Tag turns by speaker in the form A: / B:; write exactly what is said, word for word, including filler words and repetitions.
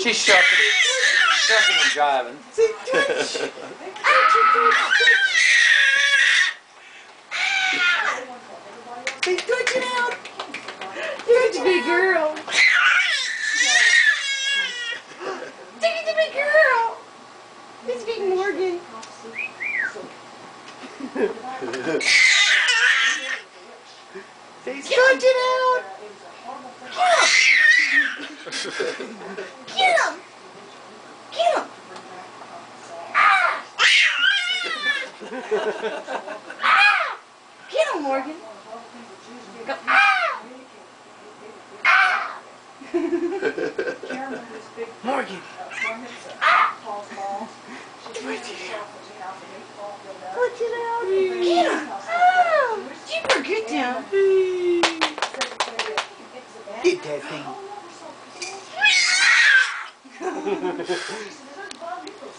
A: She's shucking, shucking and driving.
B: Say touch. Say touch it out. Touch big girl. Take it to big girl. This big Morgan. Say touch it out. Get him! Get him! Ah! Ah! Get him, Morgan! Go! Ah! Ah! Morgan! Ah! Put it out! Put it out! Get him! Oh! Keep her good down! Get that thing!